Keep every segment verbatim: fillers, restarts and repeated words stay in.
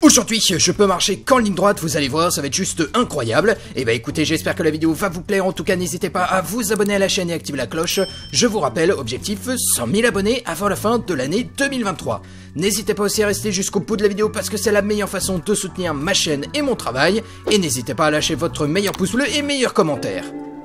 Aujourd'hui, je peux marcher qu'en ligne droite, vous allez voir, ça va être juste incroyable. Et bah écoutez, j'espère que la vidéo va vous plaire, en tout cas n'hésitez pas à vous abonner à la chaîne et activer la cloche. Je vous rappelle, objectif cent mille abonnés avant la fin de l'année deux mille vingt-trois. N'hésitez pas aussi à rester jusqu'au bout de la vidéo parce que c'est la meilleure façon de soutenir ma chaîne et mon travail. Et n'hésitez pas à lâcher votre meilleur pouce bleu et meilleur commentaire.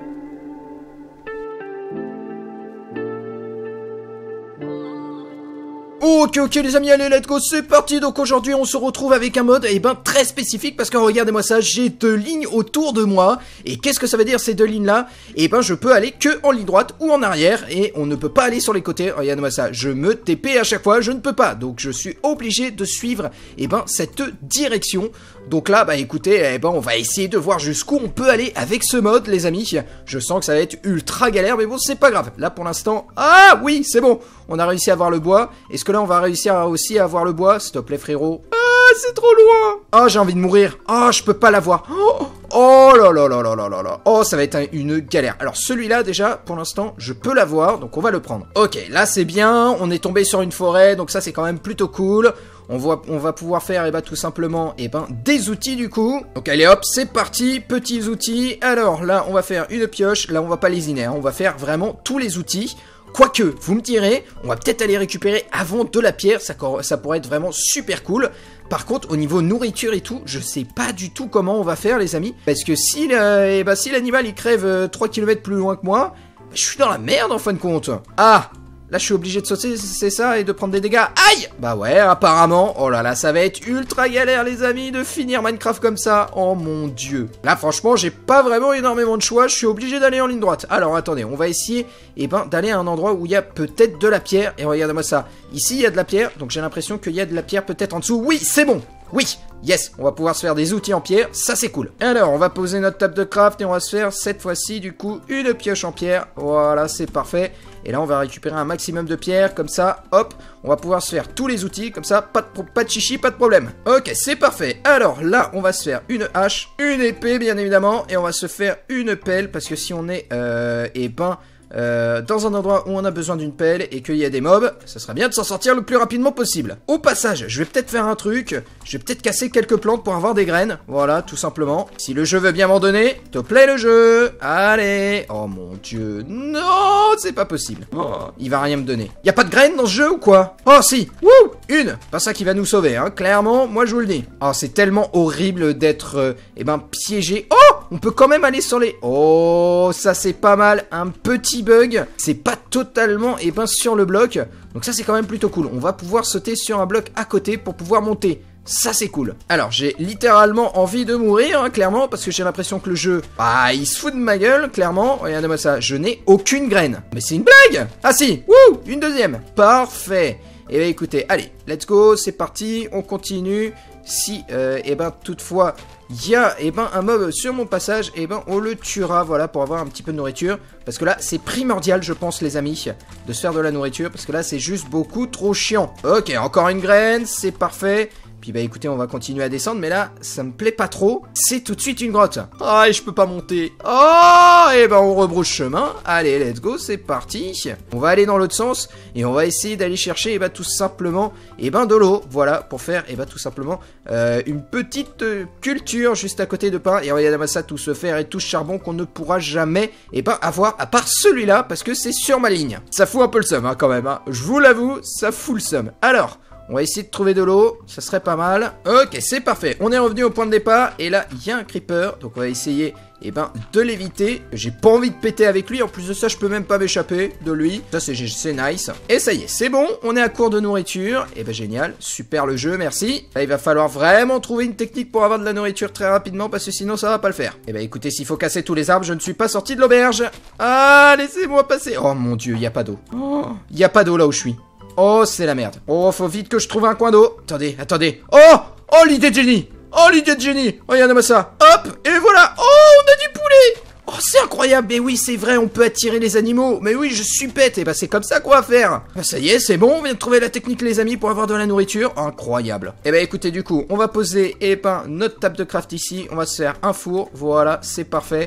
Ok ok les amis, allez let's go, c'est parti. Donc aujourd'hui on se retrouve avec un mode eh ben très spécifique parce que regardez-moi ça, j'ai deux lignes autour de moi. Et qu'est-ce que ça veut dire ces deux lignes là? Et ben je peux aller que en ligne droite ou en arrière et on ne peut pas aller sur les côtés. Regardez-moi ça, je me T P à chaque fois, je ne peux pas. Donc je suis obligé de suivre eh ben cette direction. Donc là bah écoutez, eh ben on va essayer de voir jusqu'où on peut aller avec ce mode les amis. Je sens que ça va être ultra galère mais bon c'est pas grave. Là pour l'instant, ah oui c'est bon, on a réussi à avoir le bois. Est-ce que là on va réussir aussi à avoir le bois? S'il te plaît frérot. Ah c'est trop loin. Ah j'ai envie de mourir. Ah je peux pas l'avoir. Oh, oh là là là là là là là. Oh ça va être un, une galère. Alors celui-là déjà pour l'instant je peux l'avoir, donc on va le prendre. Ok là c'est bien, on est tombé sur une forêt, donc ça c'est quand même plutôt cool. On va, on va pouvoir faire eh ben, tout simplement eh ben, des outils du coup. Donc allez hop, c'est parti, petits outils. Alors là, on va faire une pioche. Là, on va pas lésiner, hein. On va faire vraiment tous les outils. Quoique, vous me direz, on va peut-être aller récupérer avant de la pierre. Ça, ça pourrait être vraiment super cool. Par contre, au niveau nourriture et tout, je sais pas du tout comment on va faire les amis. Parce que si eh ben, si l'animal il crève euh, trois kilomètres plus loin que moi, je suis dans la merde en fin de compte. Ah! Là, je suis obligé de sauter, c'est ça, et de prendre des dégâts. Aïe! Bah ouais, apparemment. Oh là là, ça va être ultra galère, les amis, de finir Minecraft comme ça. Oh mon dieu. Là, franchement, j'ai pas vraiment énormément de choix. Je suis obligé d'aller en ligne droite. Alors, attendez, on va essayer eh ben, d'aller à un endroit où il y a peut-être de la pierre. Et regardez-moi ça. Ici, il y a de la pierre. Donc, j'ai l'impression qu'il y a de la pierre peut-être en dessous. Oui, c'est bon. Oui, yes, on va pouvoir se faire des outils en pierre, ça c'est cool. Alors, on va poser notre table de craft et on va se faire cette fois-ci, du coup, une pioche en pierre. Voilà, c'est parfait. Et là, on va récupérer un maximum de pierres, comme ça, hop, on va pouvoir se faire tous les outils, comme ça, pas de, pas de chichi, pas de problème. Ok, c'est parfait. Alors là, on va se faire une hache, une épée, bien évidemment, et on va se faire une pelle, parce que si on est, euh, eh ben... Euh, dans un endroit où on a besoin d'une pelle et qu'il y a des mobs, ça serait bien de s'en sortir le plus rapidement possible. Au passage, je vais peut-être faire un truc, je vais peut-être casser quelques plantes pour avoir des graines, voilà, tout simplement. Si le jeu veut bien m'en donner, te plaît le jeu. Allez. Oh mon dieu, non, c'est pas possible. Oh, il va rien me donner. Y a pas de graines dans ce jeu ou quoi? Oh si, wouh, une. Pas ça qui va nous sauver, hein, clairement, moi je vous le dis. Oh, c'est tellement horrible d'être, euh, eh ben, piégé. Oh, on peut quand même aller sur les... Oh, ça c'est pas mal, un petit bug, c'est pas totalement eh ben, sur le bloc, donc ça c'est quand même plutôt cool. On va pouvoir sauter sur un bloc à côté pour pouvoir monter, ça c'est cool. Alors j'ai littéralement envie de mourir, hein, clairement, parce que j'ai l'impression que le jeu, ah il se fout de ma gueule, clairement. Regardez-moi ça, je n'ai aucune graine. Mais c'est une blague. Ah si, wouh, une deuxième, parfait. Et eh bien écoutez, allez, let's go, c'est parti, on continue. Si, euh, eh ben toutefois, il y a eh ben, un mob sur mon passage, eh ben on le tuera, voilà, pour avoir un petit peu de nourriture. Parce que là, c'est primordial, je pense, les amis, de se faire de la nourriture, parce que là, c'est juste beaucoup trop chiant. Ok, encore une graine, c'est parfait. Puis bah écoutez, on va continuer à descendre, mais là, ça me plaît pas trop. C'est tout de suite une grotte. Ah, et je peux pas monter. Oh, et ben on rebrousse chemin. Allez, let's go, c'est parti. On va aller dans l'autre sens, et on va essayer d'aller chercher, et bah tout simplement, et ben de l'eau. Voilà, pour faire, et bah tout simplement, euh, une petite euh, culture juste à côté de pain. Et regardez-moi ça, tout ce fer et tout ce charbon qu'on ne pourra jamais, et ben avoir, à part celui-là, parce que c'est sur ma ligne. Ça fout un peu le seum, hein, quand même, hein. Je vous l'avoue, ça fout le seum. Alors... on va essayer de trouver de l'eau, ça serait pas mal. Ok, c'est parfait, on est revenu au point de départ. Et là, il y a un creeper, donc on va essayer eh ben, de l'éviter. J'ai pas envie de péter avec lui, en plus de ça, je peux même pas m'échapper de lui. Ça, c'est nice. Et ça y est, c'est bon, on est à court de nourriture. Et ben génial, super le jeu, merci. Là, il va falloir vraiment trouver une technique pour avoir de la nourriture très rapidement, parce que sinon, ça va pas le faire. Et ben écoutez, s'il faut casser tous les arbres, je ne suis pas sorti de l'auberge. Ah, laissez-moi passer. Oh mon dieu, il y a pas d'eau. Oh, il y a pas d'eau là où je suis. Oh, c'est la merde. Oh, faut vite que je trouve un coin d'eau. Attendez, attendez. Oh, oh, l'idée de génie. Oh, l'idée de génie. Regardez-moi ça. Hop, et voilà. Oh, on a du poulet. Oh, c'est incroyable. Mais oui, c'est vrai, on peut attirer les animaux. Mais oui, je suis bête. Et bah, c'est comme ça qu'on va faire. Bah, ça y est, c'est bon. On vient de trouver la technique, les amis, pour avoir de la nourriture. Incroyable. Et bah, écoutez, du coup, on va poser, et ben, notre table de craft ici. On va se faire un four. Voilà, c'est parfait.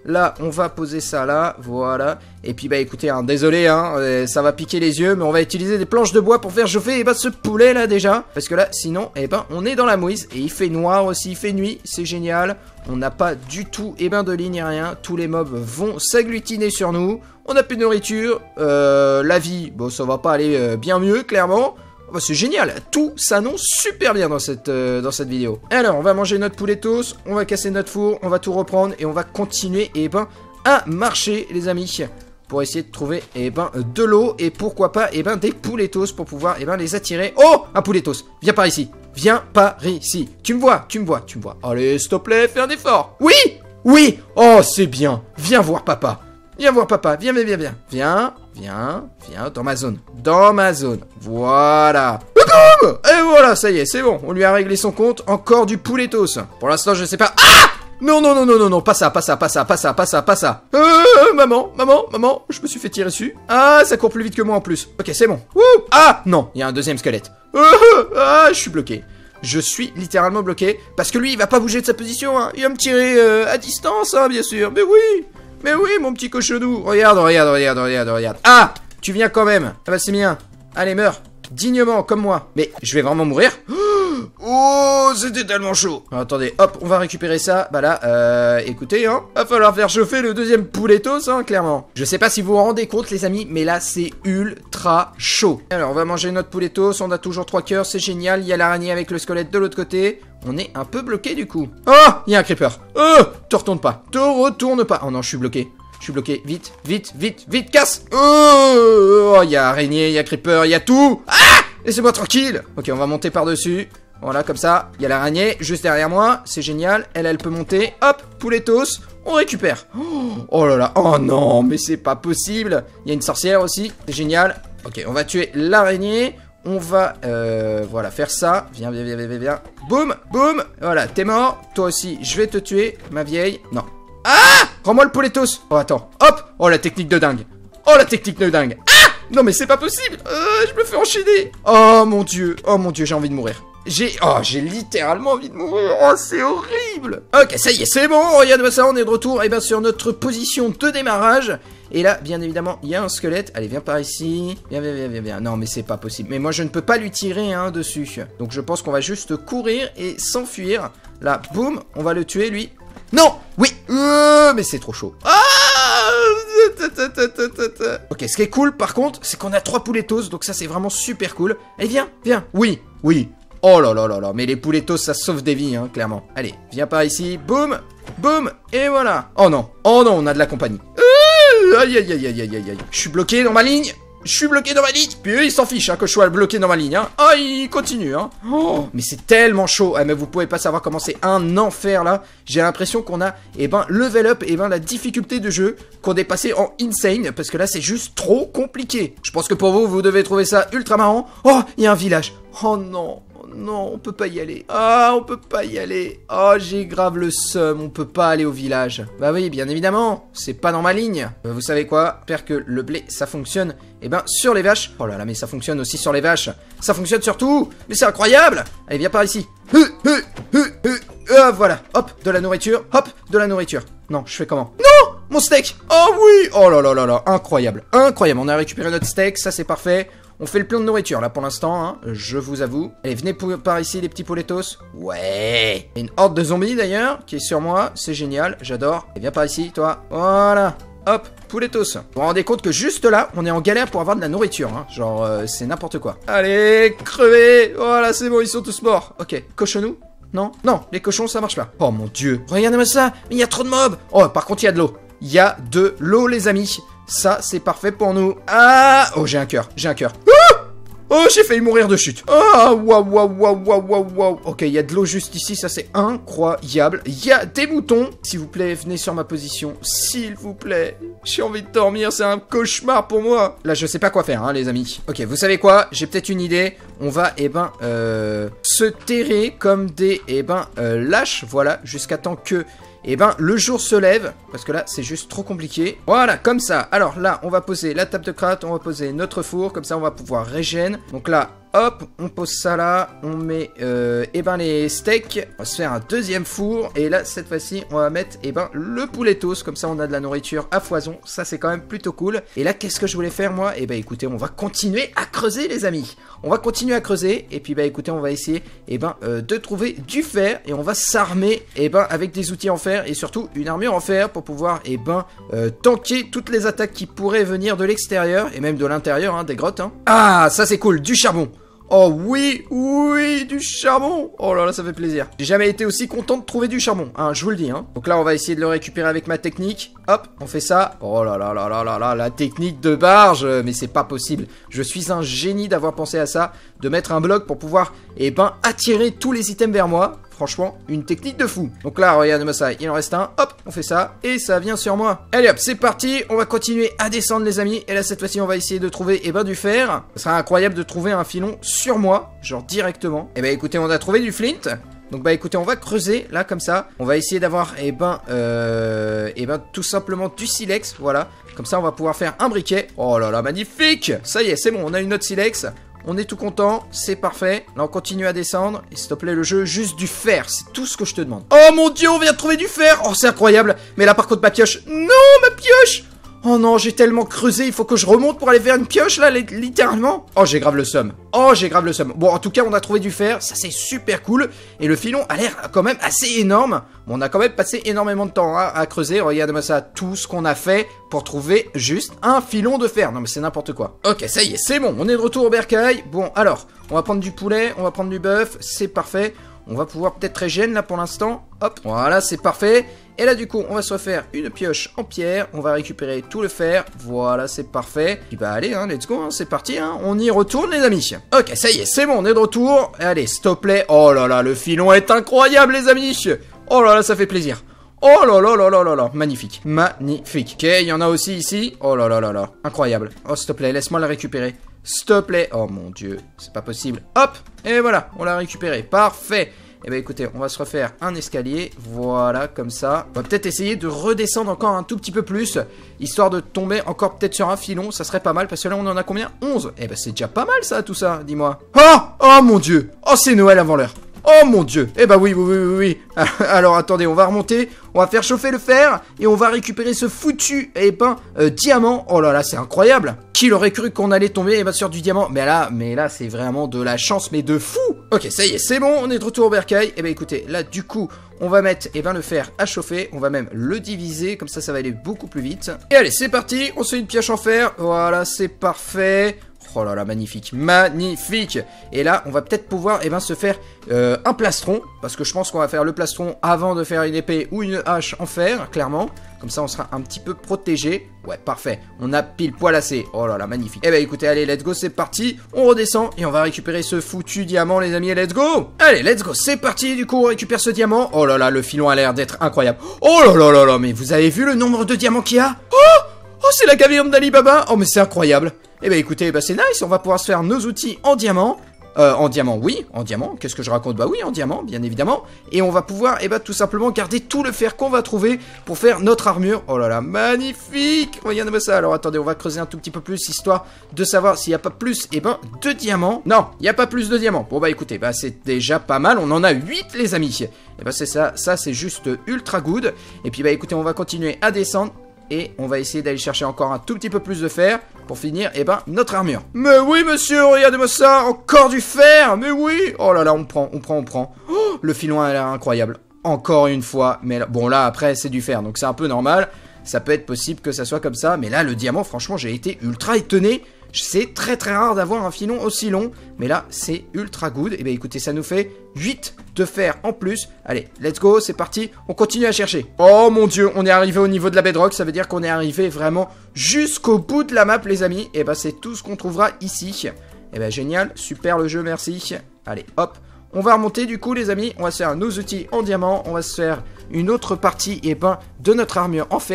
Là, on va poser ça là, voilà. Et puis bah écoutez, hein, désolé, hein, euh, ça va piquer les yeux, mais on va utiliser des planches de bois pour faire chauffer et bah, ce poulet là déjà. Parce que là, sinon, eh ben, on est dans la mouise. Et il fait noir aussi, il fait nuit, c'est génial. On n'a pas du tout, eh ben, de ligne, rien. Tous les mobs vont s'agglutiner sur nous. On n'a plus de nourriture. Euh, la vie, bon, ça va pas aller euh, bien mieux, clairement. Bah, c'est génial, tout s'annonce super bien dans cette, euh, dans cette vidéo. Alors, on va manger notre pouletos, on va casser notre four, on va tout reprendre et on va continuer, eh ben, à marcher, les amis. Pour essayer de trouver, eh ben, de l'eau et pourquoi pas, eh ben, des pouletos pour pouvoir, eh ben, les attirer. Oh, un pouletos, viens par ici, viens par ici. Tu me vois, tu me vois, tu me vois. Allez, s'il te plaît, fais un effort. Oui, oui, oh, c'est bien. Viens voir papa. Viens voir papa, viens, viens, viens, viens. Viens, viens, viens, dans ma zone. Dans ma zone. Voilà. Et voilà, ça y est, c'est bon. On lui a réglé son compte. Encore du pouletos. Pour l'instant, je sais pas. Ah! Non, non, non, non, non, non, pas ça, pas ça, pas ça, pas ça, pas ça, pas ça. Euh, maman, maman, maman, je me suis fait tirer dessus. Ah, ça court plus vite que moi en plus. Ok, c'est bon. Wouh! Ah! Non, il y a un deuxième squelette. Euh, ah, je suis bloqué. Je suis littéralement bloqué. Parce que lui, il va pas bouger de sa position, hein. Il va me tirer euh, à distance, hein, bien sûr. Mais oui! Mais oui, mon petit cochonou. Regarde, regarde, regarde, regarde, regarde. Ah! Tu viens quand même. Ah bah c'est bien. Allez, meurs. Dignement, comme moi. Mais je vais vraiment mourir. Oh, c'était tellement chaud. Alors, attendez, hop, on va récupérer ça. Bah là, euh, écoutez, hein. Va falloir faire chauffer le deuxième pouletos, hein, clairement. Je sais pas si vous vous rendez compte, les amis, mais là, c'est ultra chaud. Alors, on va manger notre pouletos. On a toujours trois cœurs, c'est génial. Il y a l'araignée avec le squelette de l'autre côté. On est un peu bloqué, du coup. Oh, il y a un creeper. Oh, te retourne pas. Te retourne pas. Oh non, je suis bloqué. Je suis bloqué. Vite, vite, vite, vite, casse. Oh, il y a araignée, il y a creeper, il y a tout. Ah! Laissez-moi tranquille. Ok, on va monter par-dessus. Voilà, comme ça. Il y a l'araignée juste derrière moi. C'est génial. Elle, elle peut monter. Hop, pouletos. On récupère. Oh là là. Oh non, mais c'est pas possible. Il y a une sorcière aussi. C'est génial. Ok, on va tuer l'araignée. On va, euh, voilà, faire ça. Viens, viens, viens, viens, viens. Boum, boum. Voilà, t'es mort. Toi aussi, je vais te tuer, ma vieille. Non. Ah! Rends-moi le pouletos. Oh, attends. Hop. Oh, la technique de dingue. Oh, la technique de dingue. Ah! Non, mais c'est pas possible. Euh, je me fais enchaîner. Oh, mon Dieu. Oh, mon Dieu, j'ai envie de mourir. J'ai... Oh, j'ai littéralement envie de mourir. Oh, c'est horrible. Ok, ça y est, c'est bon. Regarde-moi ça, on est de retour. Et bien, sur notre position de démarrage. Et là, bien évidemment, il y a un squelette. Allez, viens par ici. Viens, viens, viens, viens, viens. Non, mais c'est pas possible. Mais moi, je ne peux pas lui tirer hein, dessus. Donc, je pense qu'on va juste courir et s'enfuir. Là, boum, on va le tuer, lui. Non! Oui! Euh, mais c'est trop chaud. Ah! Ok, ce qui est cool, par contre, c'est qu'on a trois pouletos. Donc ça, c'est vraiment super cool. Allez, viens, viens. Oui, oui. Oh là là là là. Mais les pouletos, ça sauve des vies, hein, clairement. Allez, viens par ici. Boum! Boum! Et voilà. Oh non. Oh non, on a de la compagnie. Euh, aïe, aïe, aïe, aïe, aïe, aïe. Je suis bloqué dans ma ligne. Je suis bloqué dans ma ligne. Puis eux, ils s'en fichent hein, que je sois bloqué dans ma ligne. Hein. Ah, ils continuent. Hein. Oh, mais c'est tellement chaud. Ah, mais vous pouvez pas savoir comment c'est un enfer là. J'ai l'impression qu'on a, eh ben, level up, eh ben, la difficulté de jeu qu'on est passé en insane. Parce que là, c'est juste trop compliqué. Je pense que pour vous, vous devez trouver ça ultra marrant. Oh, il y a un village. Oh non. Non, on peut pas y aller. Ah, on peut pas y aller. Oh, j'ai grave le seum. On peut pas aller au village. Bah oui, bien évidemment. C'est pas dans ma ligne. Euh, vous savez quoi? J'espère que le blé, ça fonctionne. Eh ben, sur les vaches. Oh là là, mais ça fonctionne aussi sur les vaches. Ça fonctionne sur tout. Mais c'est incroyable. Allez, viens par ici. Euh, euh, euh, euh, euh, voilà. Hop, de la nourriture. Hop, de la nourriture. Non, je fais comment? Non! Mon steak. Oh oui. Oh là là là là. Incroyable. Incroyable. On a récupéré notre steak. Ça, c'est parfait. On fait le plein de nourriture là pour l'instant, hein, je vous avoue. Allez, venez par ici les petits pouletos. Ouais. Il y a une horde de zombies d'ailleurs qui est sur moi, c'est génial, j'adore. Et viens par ici, toi. Voilà. Hop, pouletos. Vous vous rendez compte que juste là, on est en galère pour avoir de la nourriture, hein. Genre, euh, c'est n'importe quoi. Allez, crevez. Voilà, c'est bon, ils sont tous morts. Ok, cochonou. Non, non, les cochons, ça marche pas. Oh mon dieu. Regardez-moi ça, mais il y a trop de mobs. Oh, par contre, il y a de l'eau. Il y a de l'eau, les amis. Ça, c'est parfait pour nous. Ah! Oh, j'ai un cœur, j'ai un cœur. Ah! Oh, j'ai failli mourir de chute. Ah, waouh, waouh, waouh, waouh, waouh, waouh. Ok, il y a de l'eau juste ici, ça c'est incroyable. Il y a des moutons. S'il vous plaît, venez sur ma position. S'il vous plaît. J'ai envie de dormir, c'est un cauchemar pour moi. Là, je sais pas quoi faire, hein, les amis. Ok, vous savez quoi? J'ai peut-être une idée. On va, eh ben, euh, se terrer comme des, eh ben, euh, lâches, voilà, jusqu'à temps que... Et eh ben, le jour se lève, parce que là, c'est juste trop compliqué. Voilà, comme ça. Alors là, on va poser la table de craft, on va poser notre four, comme ça, on va pouvoir régène. Donc là, hop, on pose ça là, on met euh, eh ben les steaks, on va se faire un deuxième four, et là cette fois-ci on va mettre eh ben le pouletos, comme ça on a de la nourriture à foison, ça c'est quand même plutôt cool. Et là qu'est-ce que je voulais faire moi? Eh ben écoutez, on va continuer à creuser les amis, on va continuer à creuser, et puis bah écoutez on va essayer eh ben euh, de trouver du fer, et on va s'armer eh ben avec des outils en fer, et surtout une armure en fer pour pouvoir eh ben euh, tanker toutes les attaques qui pourraient venir de l'extérieur, et même de l'intérieur hein, des grottes hein. Ah ça c'est cool, du charbon. Oh oui, oui, du charbon. Oh là là, ça fait plaisir. J'ai jamais été aussi content de trouver du charbon, hein, je vous le dis, hein. Donc là, on va essayer de le récupérer avec ma technique. Hop, on fait ça. Oh là là là là là là, la technique de barge. Mais c'est pas possible. Je suis un génie d'avoir pensé à ça, de mettre un bloc pour pouvoir, eh ben, attirer tous les items vers moi. Franchement, une technique de fou. Donc là, regardez-moi ça, il en reste un. Hop, on fait ça, et ça vient sur moi. Allez hop, c'est parti. On va continuer à descendre, les amis. Et là, cette fois-ci, on va essayer de trouver, eh ben, du fer. Ce sera incroyable de trouver un filon sur moi, genre directement. Eh ben, écoutez, on a trouvé du flint. Donc bah écoutez, on va creuser là comme ça. On va essayer d'avoir eh ben euh, eh ben tout simplement du silex, voilà. Comme ça on va pouvoir faire un briquet. Oh là là, magnifique. Ça y est, c'est bon, on a une autre silex. On est tout content, c'est parfait. Là on continue à descendre. Et s'il te plaît le jeu, juste du fer, c'est tout ce que je te demande. Oh mon dieu, on vient de trouver du fer. Oh c'est incroyable. Mais là par contre ma pioche, non ma pioche. Oh non, j'ai tellement creusé, il faut que je remonte pour aller vers une pioche là, littéralement. Oh, j'ai grave le seum. Oh, j'ai grave le seum. Bon, en tout cas, on a trouvé du fer, ça c'est super cool. Et le filon a l'air quand même assez énorme. Bon, on a quand même passé énormément de temps hein, à creuser. Regardez-moi ça, tout ce qu'on a fait pour trouver juste un filon de fer. Non mais c'est n'importe quoi. Ok, ça y est, c'est bon, on est de retour au bercail. Bon, alors, on va prendre du poulet, on va prendre du bœuf, c'est parfait. On va pouvoir peut-être régénérer là pour l'instant. Hop, voilà, c'est parfait. Et là du coup, on va se refaire une pioche en pierre. On va récupérer tout le fer. Voilà, c'est parfait. Et bah allez, hein, let's go, hein, c'est parti. Hein. On y retourne les amis. Ok, ça y est, c'est bon, on est de retour. Allez, s'il te plaît. Oh là là, le filon est incroyable les amis. Oh là là, ça fait plaisir. Oh là là là là là là, magnifique, magnifique. Ok, il y en a aussi ici. Oh là là là là, incroyable. Oh s'il te plaît, laisse-moi la récupérer. S'il te plaît. Oh mon dieu, c'est pas possible. Hop, et voilà, on l'a récupéré. Parfait. Et bah écoutez, on va se refaire un escalier, voilà, comme ça. On va peut-être essayer de redescendre encore un tout petit peu plus, histoire de tomber encore peut-être sur un filon, ça serait pas mal, parce que là on en a combien? onze. Et bah c'est déjà pas mal ça, tout ça, dis-moi. Oh, oh mon dieu. Oh c'est Noël avant l'heure. Oh mon dieu. Eh bah oui, oui, oui, oui, oui. Alors attendez, on va remonter, on va faire chauffer le fer, et on va récupérer ce foutu, eh ben, euh, diamant. Oh là là, c'est incroyable. Qui l'aurait cru qu'on allait tomber eh ben, sur du diamant? Mais là, mais là, c'est vraiment de la chance, mais de fou. Ok, ça y est, c'est bon, on est de retour au bercail. Eh ben écoutez, là, du coup, on va mettre eh ben, le fer à chauffer, on va même le diviser, comme ça, ça va aller beaucoup plus vite. Et allez, c'est parti, on se fait une pioche en fer, voilà, c'est parfait. Oh là là, magnifique, magnifique. Et là, on va peut-être pouvoir eh ben, se faire euh, un plastron, parce que je pense qu'on va faire le plastron avant de faire une épée ou une hache en fer, clairement. Comme ça, on sera un petit peu protégé. Ouais, parfait. On a pile poil assez. Oh là là, magnifique. Eh ben écoutez, allez, let's go, c'est parti. On redescend et on va récupérer ce foutu diamant, les amis. Let's go. Allez, let's go, c'est parti. Du coup, on récupère ce diamant. Oh là là, le filon a l'air d'être incroyable. Oh là là là là, mais vous avez vu le nombre de diamants qu'il y a? Oh, oh c'est la caverne d'Ali Baba. Oh, mais c'est incroyable. Eh ben écoutez, bah c'est nice, on va pouvoir se faire nos outils en diamant. Euh, en diamant, oui, en diamant. Qu'est-ce que je raconte? Bah oui, en diamant, bien évidemment. Et on va pouvoir, eh ben, tout simplement garder tout le fer qu'on va trouver pour faire notre armure. Oh là là, magnifique. Regardez-moi ça. Alors attendez, on va creuser un tout petit peu plus, histoire de savoir s'il n'y a pas plus, eh ben, de diamants. Non, il n'y a pas plus de diamants. Bon bah écoutez, bah c'est déjà pas mal. On en a huit, les amis. Et bah c'est ça, ça c'est juste ultra good. Et puis bah écoutez, on va continuer à descendre. Et on va essayer d'aller chercher encore un tout petit peu plus de fer pour finir, eh ben, notre armure. Mais oui, monsieur, regardez-moi ça, encore du fer, mais oui. Oh là là, on prend, on prend, on prend. Oh, le filon a l'air incroyable. Encore une fois, mais là, bon là, après, c'est du fer, donc c'est un peu normal. Ça peut être possible que ça soit comme ça, mais là, le diamant, franchement, j'ai été ultra étonné. C'est très très rare d'avoir un filon aussi long, mais là, c'est ultra good. Et bien écoutez, ça nous fait huit de fer en plus. Allez, let's go, c'est parti, on continue à chercher. Oh mon dieu, on est arrivé au niveau de la bedrock, ça veut dire qu'on est arrivé vraiment jusqu'au bout de la map, les amis. Et ben c'est tout ce qu'on trouvera ici. Et ben génial, super le jeu, merci. Allez, hop. On va remonter du coup les amis, on va se faire nos outils en diamant, on va se faire une autre partie et ben, de notre armure en fer.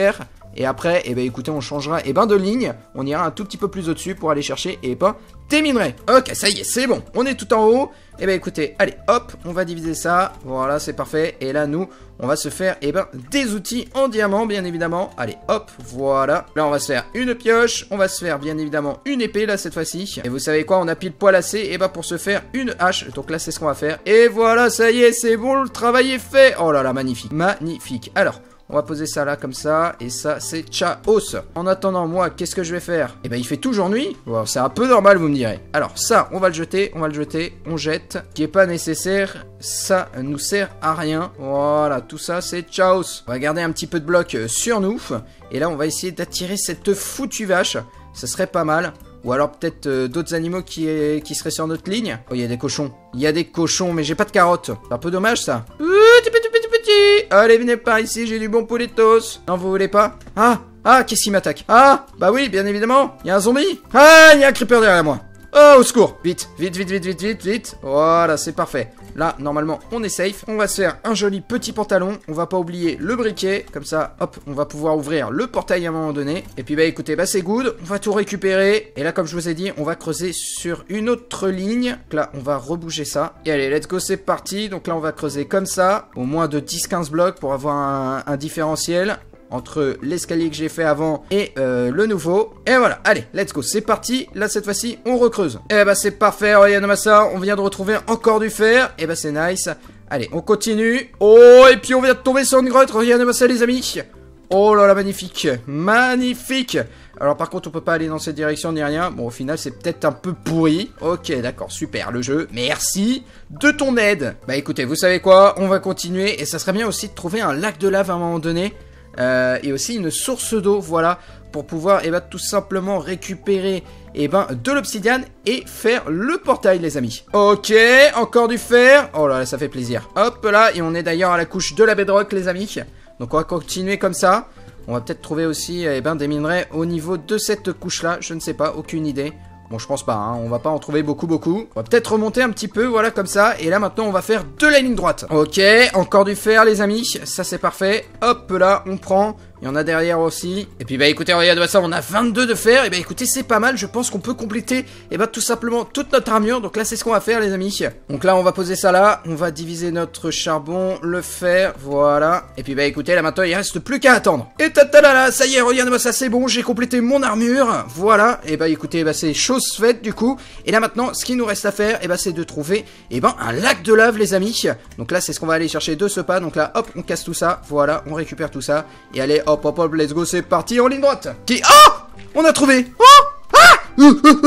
Et après, et ben écoutez, on changera et ben de ligne. On ira un tout petit peu plus au-dessus pour aller chercher et ben des minerais. Ok, ça y est, c'est bon. On est tout en haut. Et ben écoutez, allez, hop, on va diviser ça. Voilà, c'est parfait. Et là, nous, on va se faire et ben des outils en diamant, bien évidemment. Allez, hop, voilà. Là, on va se faire une pioche. On va se faire bien évidemment une épée là cette fois-ci. Et vous savez quoi, on a pile poil assez et ben pour se faire une hache. Donc là, c'est ce qu'on va faire. Et voilà, ça y est, c'est bon, le travail est fait. Oh là là, magnifique, magnifique. Alors. On va poser ça là comme ça, et ça c'est chaos. En attendant, moi, qu'est-ce que je vais faire? Eh ben il fait toujours nuit. Bon, c'est un peu normal, vous me direz. Alors ça, on va le jeter, on va le jeter, on jette. Qui est pas nécessaire, ça nous sert à rien. Voilà, tout ça c'est chaos. On va garder un petit peu de bloc sur nous. Et là on va essayer d'attirer cette foutue vache. Ça serait pas mal. Ou alors peut-être euh, d'autres animaux qui, est, qui seraient sur notre ligne. Oh, il y a des cochons. Il y a des cochons, mais j'ai pas de carottes. C'est un peu dommage, ça. Petit, petit, petit, petit. Allez, venez par ici, j'ai du bon poulettos. Non, vous voulez pas? Ah, ah, qu'est-ce qui m'attaque? Ah, bah oui, bien évidemment. Il y a un zombie. Ah, il y a un creeper derrière moi. Oh, au secours. Vite, vite, vite, vite, vite, vite, vite. Voilà, c'est parfait. Là, normalement, on est safe. On va se faire un joli petit pantalon. On va pas oublier le briquet. Comme ça, hop, on va pouvoir ouvrir le portail à un moment donné. Et puis, bah écoutez, bah c'est good. On va tout récupérer. Et là, comme je vous ai dit, on va creuser sur une autre ligne. Donc là, on va rebouger ça. Et allez, let's go, c'est parti. Donc là, on va creuser comme ça. Au moins de dix quinze blocs pour avoir un, un différentiel entre l'escalier que j'ai fait avant et euh, le nouveau. Et voilà, allez, let's go, c'est parti. Là, cette fois-ci, on recreuse. Et bah, c'est parfait, regardez-moi ça. On vient de retrouver encore du fer. Et bah, c'est nice. Allez, on continue. Oh, et puis on vient de tomber sur une grotte. Regardez-moi ça, les amis. Oh là là, magnifique. Magnifique. Alors, par contre, on peut pas aller dans cette direction ni rien. Bon, au final, c'est peut-être un peu pourri. Ok, d'accord, super, le jeu. Merci de ton aide. Bah, écoutez, vous savez quoi? On va continuer. Et ça serait bien aussi de trouver un lac de lave à un moment donné. Euh, et aussi une source d'eau, voilà, pour pouvoir eh ben, tout simplement récupérer eh ben, de l'obsidiane et faire le portail, les amis. Ok, encore du fer. Oh là là, ça fait plaisir. Hop là, et on est d'ailleurs à la couche de la bedrock, les amis. Donc on va continuer comme ça. On va peut-être trouver aussi eh ben, des minerais au niveau de cette couche-là. Je ne sais pas, aucune idée. Bon, je pense pas, hein, on va pas en trouver beaucoup, beaucoup. On va peut-être remonter un petit peu, voilà, comme ça. Et là, maintenant, on va faire de la ligne droite. Ok, encore du fer, les amis. Ça, c'est parfait. Hop, là, on prend. Il y en a derrière aussi. Et puis, bah, écoutez, regardez ça, on a vingt-deux de fer. Et bah, écoutez, c'est pas mal. Je pense qu'on peut compléter, et bah, tout simplement, toute notre armure. Donc là, c'est ce qu'on va faire, les amis. Donc là, on va poser ça là. On va diviser notre charbon, le fer, voilà. Et puis, bah, écoutez, là, maintenant, il reste plus qu'à attendre. Et tatalala, ça y est, regardez-moi ça, c'est bon. J'ai complété mon armure. Voilà. Et bah, écoutez, bah, c'est chose faite, du coup. Et là, maintenant, ce qu'il nous reste à faire, et bah, c'est de trouver, et ben, un lac de lave, les amis. Donc là, c'est ce qu'on va aller chercher de ce pas. Donc là, hop, on casse tout ça. Voilà, on récupère tout ça. Et allez, hop, hop, hop, let's go, c'est parti, en ligne droite. Qui... Oh, on a trouvé. Oh, ah,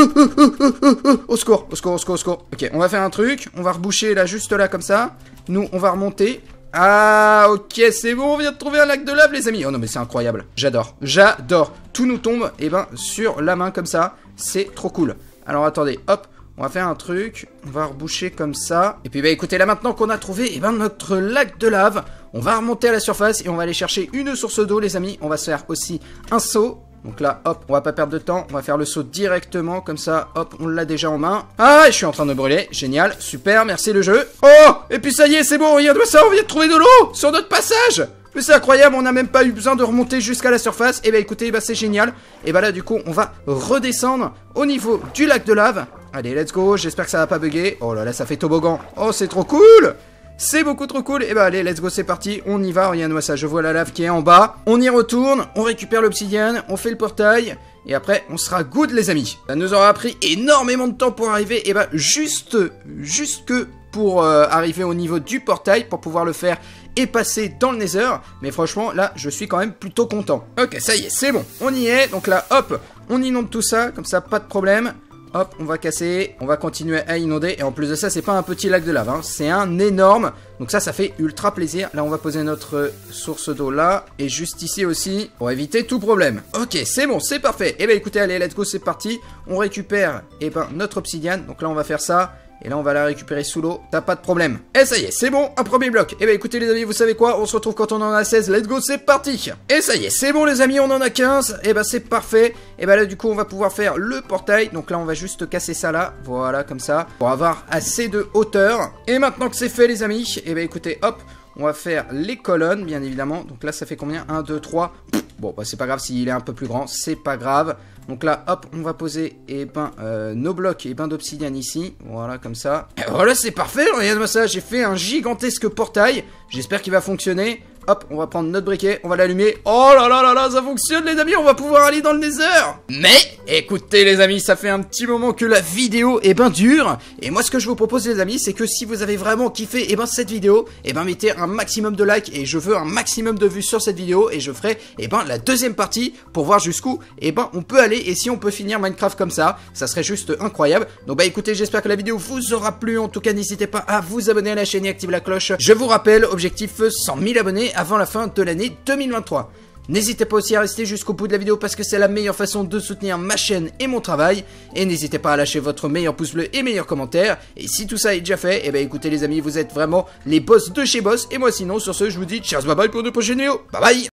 au secours, au secours, au secours, au secours. Ok, on va faire un truc. On va reboucher là, juste là, comme ça. Nous, on va remonter. Ah, ok, c'est bon, on vient de trouver un lac de lave, les amis. Oh non, mais c'est incroyable. J'adore, j'adore. Tout nous tombe, et ben, sur la main, comme ça. C'est trop cool. Alors, attendez, hop. On va faire un truc, on va reboucher comme ça. Et puis bah écoutez, là maintenant qu'on a trouvé eh ben, notre lac de lave, on va remonter à la surface et on va aller chercher une source d'eau, les amis. On va se faire aussi un seau. Donc là, hop, on va pas perdre de temps, on va faire le saut directement, comme ça, hop, on l'a déjà en main. Ah, je suis en train de brûler, génial, super, merci le jeu. Oh, et puis ça y est, c'est bon, regarde-moi ça, on vient de trouver de l'eau sur notre passage. Mais c'est incroyable, on n'a même pas eu besoin de remonter jusqu'à la surface. Et bah écoutez, bah c'est génial. Et bah là du coup, on va redescendre au niveau du lac de lave. Allez, let's go, j'espère que ça va pas bugger. Oh là là, ça fait toboggan. Oh, c'est trop cool. C'est beaucoup trop cool. Et bah allez, let's go, c'est parti, on y va. Regarde-moi ça, je vois la lave qui est en bas. On y retourne, on récupère l'obsidienne, on fait le portail. Et après, on sera good, les amis. Ça nous aura pris énormément de temps pour arriver. Et bah juste, juste que pour euh, arriver au niveau du portail, pour pouvoir le faire et passer dans le nether. Mais franchement, là, je suis quand même plutôt content. Ok, ça y est, c'est bon, on y est. Donc là, hop, on inonde tout ça, comme ça, pas de problème. Hop, on va casser, on va continuer à inonder. Et en plus de ça, c'est pas un petit lac de lave, hein, c'est un énorme. Donc ça, ça fait ultra plaisir. Là, on va poser notre source d'eau là. Et juste ici aussi, pour éviter tout problème. Ok, c'est bon, c'est parfait. Et ben écoutez, allez, let's go, c'est parti. On récupère, et ben, notre obsidiane. Donc là, on va faire ça. Et là, on va la récupérer sous l'eau. T'as pas de problème. Et ça y est, c'est bon, un premier bloc. Et bah écoutez les amis, vous savez quoi? On se retrouve quand on en a seize. Let's go, c'est parti. Et ça y est, c'est bon les amis, on en a quinze. Et bah c'est parfait. Et bah là, du coup, on va pouvoir faire le portail. Donc là, on va juste casser ça là. Voilà, comme ça. Pour avoir assez de hauteur. Et maintenant que c'est fait les amis, et bah écoutez, hop. On va faire les colonnes, bien évidemment. Donc là, ça fait combien? un, deux, trois... Bon, bah c'est pas grave s'il est un peu plus grand, c'est pas grave. Donc là, hop, on va poser et ben, euh, nos blocs et ben d'obsidian ici. Voilà, comme ça. Et voilà, c'est parfait. Regarde-moi ça, j'ai fait un gigantesque portail. J'espère qu'il va fonctionner. Hop, on va prendre notre briquet, on va l'allumer. Oh là là là là, ça fonctionne les amis, on va pouvoir aller dans le Nether. Mais, écoutez les amis, ça fait un petit moment que la vidéo est ben dure. Et moi ce que je vous propose les amis, c'est que si vous avez vraiment kiffé et ben cette vidéo, et ben mettez un maximum de likes. Et je veux un maximum de vues sur cette vidéo. Et je ferai et ben la deuxième partie pour voir jusqu'où et ben on peut aller. Et si on peut finir Minecraft comme ça, ça serait juste incroyable. Donc bah écoutez, j'espère que la vidéo vous aura plu. En tout cas, n'hésitez pas à vous abonner à la chaîne et activer la cloche. Je vous rappelle, objectif cent mille abonnés avant la fin de l'année deux mille vingt-trois. N'hésitez pas aussi à rester jusqu'au bout de la vidéo parce que c'est la meilleure façon de soutenir ma chaîne et mon travail. Et n'hésitez pas à lâcher votre meilleur pouce bleu et meilleur commentaire. Et si tout ça est déjà fait, et ben écoutez les amis, vous êtes vraiment les boss de chez Boss. Et moi sinon, sur ce, je vous dis ciao, bye bye pour de prochaines vidéos. Bye bye.